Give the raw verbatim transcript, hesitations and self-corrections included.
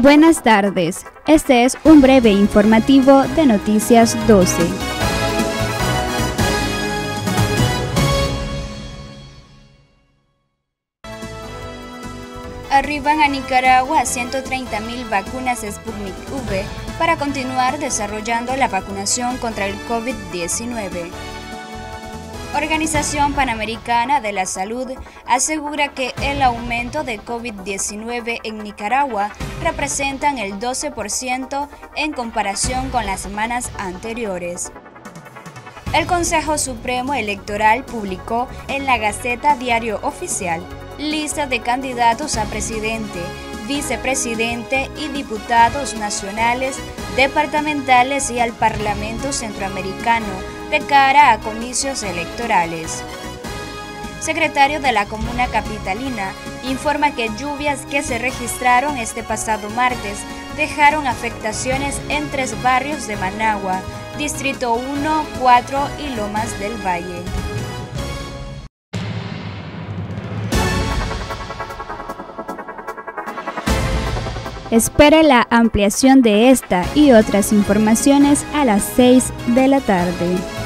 Buenas tardes, este es un breve informativo de Noticias doce. Arriban a Nicaragua ciento treinta mil vacunas Sputnik V para continuar desarrollando la vacunación contra el COVID diecinueve. Organización Panamericana de la Salud asegura que el aumento de COVID diecinueve en Nicaragua representan el doce por ciento en comparación con las semanas anteriores. El Consejo Supremo Electoral publicó en la Gaceta Diario Oficial lista de candidatos a presidente, vicepresidente y diputados nacionales, departamentales y al Parlamento Centroamericano de cara a comicios electorales. Secretario de la Comuna Capitalina informa que lluvias que se registraron este pasado martes dejaron afectaciones en tres barrios de Managua, Distrito uno, cuatro y Lomas del Valle. Espere la ampliación de esta y otras informaciones a las seis de la tarde.